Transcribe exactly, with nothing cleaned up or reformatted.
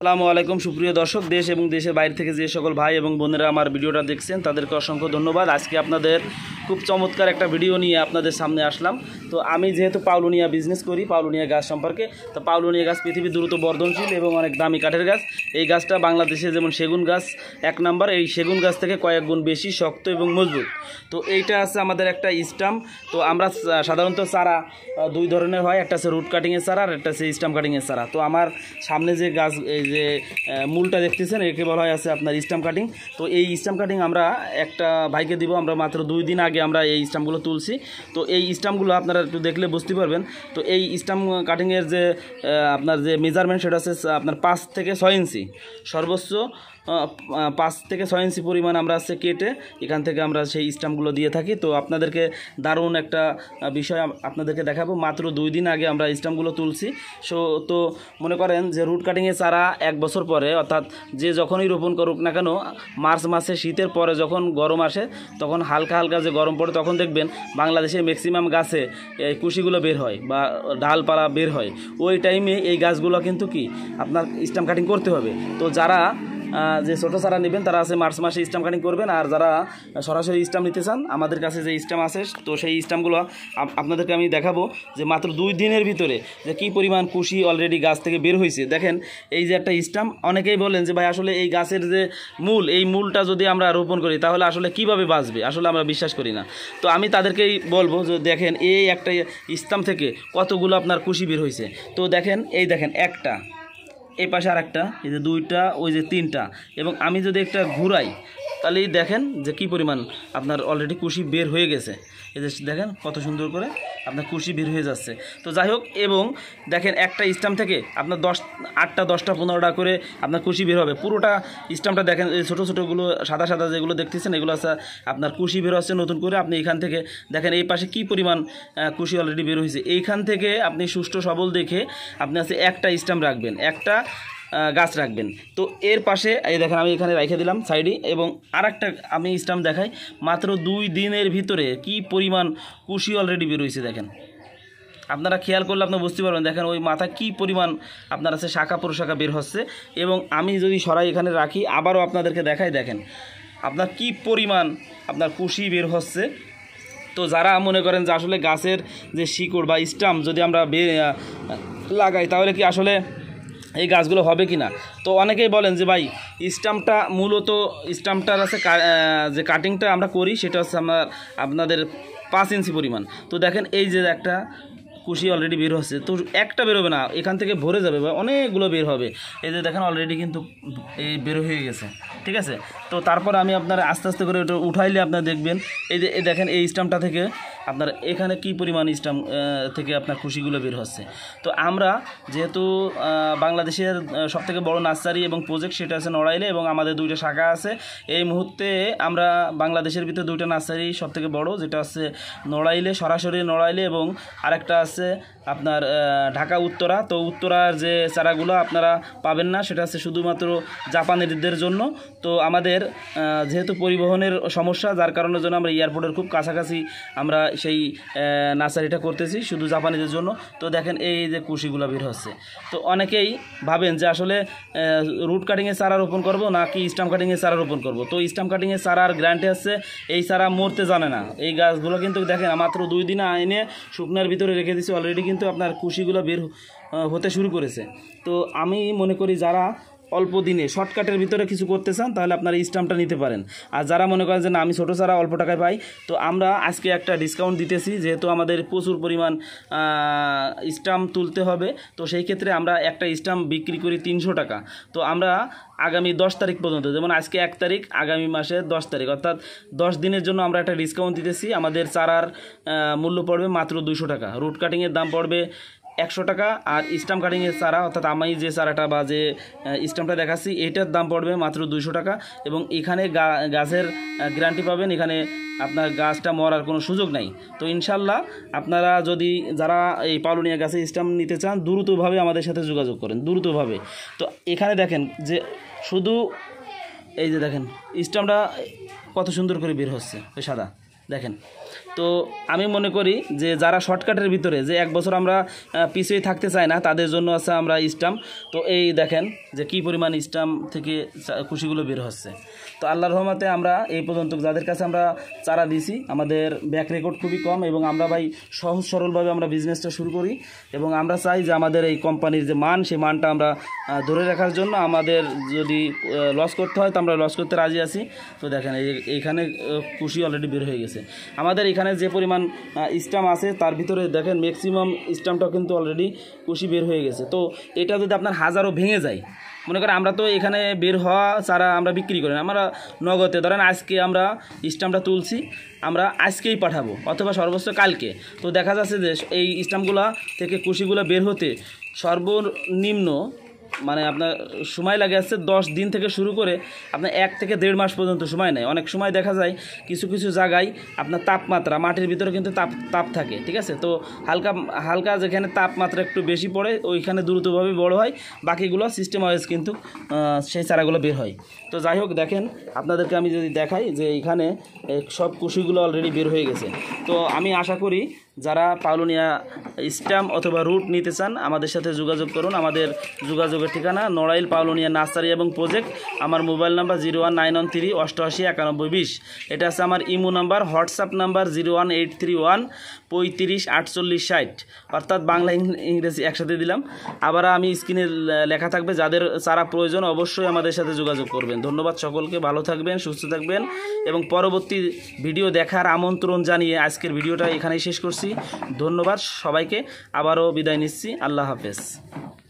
আসসালামু আলাইকুম সুপ্রিয় দর্শক, দেশ এবং দেশের বাইরে থেকে যে সকল ভাই এবং বোনেরা আমার ভিডিওটা দেখছেন তাদেরকে অসংখ্য ধন্যবাদ। আজকে আপনাদের খুব চমৎকার একটা ভিডিও নিয়ে আপনাদের সামনে আসলাম। তো আমি যেহেতু পাউলুনিয়া বিজনেস করি, পাউলুনিয়া গাছ সম্পর্কে, তো পাউলুনিয়া গাছ পৃথিবীর দ্রুত বর্ধনশীল এবং অনেক দামি কাঠের গাছ। এই গাছটা বাংলাদেশে যেমন সেগুন গাছ এক নাম্বার, এই সেগুন গাছ থেকে কয়েক গুণ বেশি শক্ত এবং মজবুত। তো এইটা আছে আমাদের একটা স্টাম্প। তো আমরা সাধারণত চারা দুই ধরনের হয়, একটা আছে রুট কাটিংয়ের চারা আর একটা আছে স্টাম্প কাটিংয়ের চারা। তো আমার সামনে যে গাছ এই যে মূলটা দেখতেছেন একে বলা হয় আছে আপনার স্টাম্প কাটিং। তো এই স্টাম্প কাটিং আমরা একটা ভাইকে দিব, আমরা মাত্র দুই দিন আগে আমরা এই স্টাম্পগুলো তুলছি। তো এই স্টাম্পগুলো আপনারা একটু দেখলে বুঝতে পারবেন। তো এই স্টাম্প কাটিংয়ের যে আপনার যে মেজারমেন্ট সেটা আছে আপনার পাঁচ থেকে ছয় ইঞ্চি, সর্বোচ্চ পাঁচ থেকে ছয় ইঞ্চি পরিমাণ আমরা আছে কেটে এখান থেকে আমরা সেই স্টাম্পগুলো দিয়ে থাকি। তো আপনাদেরকে দারুণ একটা বিষয় আপনাদেরকে দেখাবো। মাত্র দুই দিন আগে আমরা স্টাম্পগুলো তুলছি। সো তো মনে করেন যে রুট কাটিংয়ে চারা এক বছর পরে, অর্থাৎ যে যখনই রোপণ করুক না কেন, মার্চ মাসে শীতের পরে যখন গরম আসে তখন হালকা হালকা যে গরম পড়ে তখন দেখবেন বাংলাদেশে ম্যাক্সিমাম গাছে এই কুশিগুলো বের হয় বা ডালপালা বের হয়। ওই টাইমে এই গাছগুলো কিন্তু কি আপনার স্টাম্প কাটিং করতে হবে। তো যারা যে ছোটো চারা নেবেন তারা আছে মার্চ মাসে স্টাম্প কাটিং করবেন, আর যারা সরাসরি স্টাম্প নিতে চান আমাদের কাছে যে স্টাম্প আছে তো সেই স্টাম্পগুলো আপনাদেরকে আমি দেখাবো যে মাত্র দুই দিনের ভিতরে যে কী পরিমাণ কুশি অলরেডি গাছ থেকে বের হয়েছে। দেখেন এই যে একটা স্টাম্প, অনেকেই বলেন যে ভাই আসলে এই গাছের যে মূল, এই মূলটা যদি আমরা রোপণ করি তাহলে আসলে কিভাবে বাঁচবে, আসলে আমরা বিশ্বাস করি না। তো আমি তাদেরকেই বলবো যে দেখেন এই একটা স্টাম্প থেকে কতগুলো আপনার কুশি বের হয়েছে। তো দেখেন এই দেখেন একটা, এই পাশে আর একটা, এই যে দুইটা, ওই যে তিনটা, এবং আমি যদি একটা ঘুরাই তাহলেই দেখেন যে কী পরিমাণ আপনার অলরেডি কুশি বের হয়ে গেছে। এই যে দেখেন কত সুন্দর করে আপনার কুশি বের হয়ে যাচ্ছে। তো যাই হোক, এবং দেখেন একটা স্টাম্প থেকে আপনার দশ আটটা দশটা পনেরোটা করে আপনার কুশি বের হবে। পুরোটা স্টাম্পটা দেখেন, এই ছোটো ছোটোগুলো সাদা সাদা যেগুলো দেখতেছেন এগুলো আছে আপনার কুশি বের হচ্ছে নতুন করে। আপনি এখান থেকে দেখেন এই পাশে কী পরিমাণ কুশি অলরেডি বের হয়েছে। এইখান থেকে আপনি সুষ্ঠু সবল দেখে আপনি আছে একটা স্টাম্প রাখবেন, একটা গাছ রাখবেন। তো এর পাশে এই দেখেন আমি এখানে রেখে দিলাম সাইডে, এবং আর একটা আমি স্টাম্প দেখাই। মাত্র দুই দিনের ভিতরে কি পরিমাণ কুশি অলরেডি বের হয়েছে দেখেন। আপনারা খেয়াল করলে আপনি বুঝতে পারবেন, দেখেন ওই মাথা কি পরিমাণ আপনার আছে শাখা প্রশাখা বের হচ্ছে। এবং আমি যদি সরাই এখানে রাখি আবারও আপনাদেরকে দেখাই, দেখেন আপনার কি পরিমাণ আপনার কুশি বের হচ্ছে। তো যারা মনে করেন যে আসলে গাছের যে শিকড় বা স্টাম্প যদি আমরা লাগাই তাহলে কি আসলে এই গাছগুলো হবে কি না, তো অনেকেই বলেন যে ভাই স্টাম্পটা মূলত স্টাম্পটার আছে যে কাটিংটা আমরা করি সেটা হচ্ছে আমার আপনাদের পাঁচ ইঞ্চি পরিমাণ। তো দেখেন এই যে একটা কুশি অলরেডি বের হচ্ছে, তো একটা বেরোবে না, এখান থেকে ভরে যাবে বা অনেকগুলো বের হবে। এই যে দেখেন অলরেডি কিন্তু এই বের হয়ে গেছে, ঠিক আছে। তো তারপর আমি আপনার আস্তে আস্তে করে ওটা উঠাইলে আপনারা দেখবেন এই যে দেখেন এই স্টাম্পটা থেকে আপনার এখানে কি পরিমাণ স্টাম্প থেকে আপনার কুশিগুলো বের হচ্ছে। তো আমরা যেহেতু বাংলাদেশের সবথেকে বড় নার্সারি এবং প্রজেক্ট সেটা আছে নড়াইলে, এবং আমাদের দুইটা শাখা আছে। এই মুহূর্তে আমরা বাংলাদেশের ভিতরে দুইটা নার্সারি সবথেকে বড়, যেটা আছে নড়াইলে, সরাসরি নড়াইলে, এবং আরেকটা আছে আপনার ঢাকা উত্তরা। তো উত্তরার যে চারাগুলো আপনারা পাবেন না, সেটা আছে শুধুমাত্র জাপানিদের জন্য। তো আমাদের যেহেতু পরিবহনের সমস্যা, যার কারণের জন্য আমরা এয়ারপোর্টের খুব কাছাকাছি আমরা সেই নার্সারিটা করতেছি শুধু জাপানিদের জন্য। তো দেখেন এই যে কুশিগুলো বের হচ্ছে। তো অনেকেই ভাবেন যে আসলে রুট কাটিংয়ের চারা রোপণ করব নাকি স্টাম্প কাটিংয়ের চারা রোপণ করব। তো স্টাম্প কাটিংয়ের চারার গ্যারান্টি আছে এই চারা মরতে জানে না। এই গাছগুলো কিন্তু দেখেন মাত্র দুই দিনে আইনে শুকনার ভিতরে রেখে দিয়েছি, অলরেডি কিন্তু আপনার কুশিগুলো বের হতে শুরু করেছে। তো আমি মনে করি যারা অল্প দিনে শর্টকাটের ভিতরে কিছু করতে চান তাহলে আপনারা স্টাম্পটা নিতে পারেন। আর যারা মনে করেন যে না আমি ছোটো চারা অল্প টাকায় পাই, তো আমরা আজকে একটা ডিসকাউন্ট দিতেছি, যেহেতু আমাদের প্রচুর পরিমাণ স্টাম্প তুলতে হবে। তো সেই ক্ষেত্রে আমরা একটা স্টাম্প বিক্রি করি তিনশো টাকা। তো আমরা আগামী দশ তারিখ পর্যন্ত, যেমন আজকে এক তারিখ, আগামী মাসের দশ তারিখ অর্থাৎ দশ দিনের জন্য আমরা একটা ডিসকাউন্ট দিতেছি। আমাদের চারার মূল্য পড়বে মাত্র দুশো টাকা, রুট কাটিংয়ের দাম পড়বে একশো টাকা, আর স্টাম্প কাটিংয়ের চারা অর্থাৎ আমি যে চারাটা বা যে স্টাম্পটা দেখাচ্ছি এটার দাম পড়বে মাত্র দুইশো টাকা। এবং এখানে গাছের গ্যারান্টি পাবেন, এখানে আপনার গাছটা মরার কোনো সুযোগ নাই। তো ইনশাল্লাহ আপনারা যদি যারা এই পাউলুনিয়া গাছে স্টাম্প নিতে চান দ্রুতভাবে আমাদের সাথে যোগাযোগ করেন, দ্রুতভাবে। তো এখানে দেখেন যে শুধু এই যে দেখেন স্টাম্পটা কত সুন্দর করে বের হচ্ছে, ওই সাদা দেখেন। তো আমি মনে করি যে যারা শর্টকাটের ভিতরে যে এক বছর আমরা পিছিয়ে থাকতে চাই না তাদের জন্য আছে আমরা স্টাম্প। তো এই দেখেন যে কী পরিমাণ স্টাম্প থেকে কুশিগুলো বের হচ্ছে। তো আল্লাহর রহমতে আমরা এই পর্যন্ত যাদের কাছে আমরা চারা দিছি আমাদের ব্যাক রেকর্ড খুবই কম, এবং আমরা ভাই সহজ সরলভাবে আমরা বিজনেসটা শুরু করি, এবং আমরা চাই যে আমাদের এই কোম্পানির যে মান সেই মানটা আমরা ধরে রাখার জন্য আমাদের যদি লস করতে হয় তো আমরা লস করতে রাজি আছি। তো দেখেন এইখানে কুশি অলরেডি বের হয়ে গেছে। আমাদের এখানে যে পরিমাণ স্টাম্প আছে তার ভিতরে দেখেন ম্যাক্সিমাম স্টাম্পটাও কিন্তু অলরেডি কুশি বের হয়ে গেছে। তো এটা যদি আপনার হাজারও ভেঙে যায়, মনে করেন আমরা তো এখানে বের হওয়া চারা আমরা বিক্রি করি না, আমরা নগদে ধরেন আজকে আমরা স্টাম্পটা তুলছি আমরা আজকেই পাঠাবো অথবা সর্বোচ্চ কালকে। তো দেখা যাচ্ছে যে এই স্টাম্পগুলো থেকে কুশিগুলো বের হতে সর্বনিম্ন মানে আপনার সময় লাগে আসছে দশ দিন থেকে শুরু করে আপনার এক থেকে দেড় মাস পর্যন্ত সময় নেয়। অনেক সময় দেখা যায় কিছু কিছু জায়গায় আপনার তাপমাত্রা মাটির ভিতরে কিন্তু তাপ তাপ থাকে, ঠিক আছে। তো হালকা হালকা যেখানে তাপমাত্রা একটু বেশি পড়ে ওইখানে দ্রুতভাবে বড় হয়, বাকিগুলো সিস্টেম ওয়াইজ কিন্তু সেই চারাগুলো বের হয়। তো যাই হোক দেখেন আপনাদেরকে আমি যদি দেখাই যে এইখানে সব কুশিগুলো অলরেডি বের হয়ে গেছে। তো আমি আশা করি যারা পাউলোনিয়া স্ট্যাম্প অথবা রুট নিতে চান আমাদের সাথে যোগাযোগ করুন। আমাদের যোগাযোগের ঠিকানা নড়াইল পাউলোনিয়া নার্সারি এবং প্রজেক্ট। আমার mobile number zero one nine one three অষ্টআশি একানব্বই বিশ। এটা আছে আমার imo number. WhatsApp number zero one eight three one পঁয়ত্রিশ আটচল্লিশ ষাট, অর্থাৎ বাংলা ইংরেজি একসাথে দিলাম। আবার আমি স্ক্রিনে লেখা থাকবে, যাদের চারা প্রয়োজন অবশ্যই আমাদের সাথে যোগাযোগ করবেন। ধন্যবাদ সকলকে, ভালো থাকবেন, সুস্থ থাকবেন, এবং পরবর্তী ভিডিও দেখার আমন্ত্রণ জানিয়ে আজকের ভিডিওটা এখানেই শেষ করছি। ধন্যবাদ সবাইকে, আবারও বিদায় নিচ্ছি। আল্লাহ হাফেজ।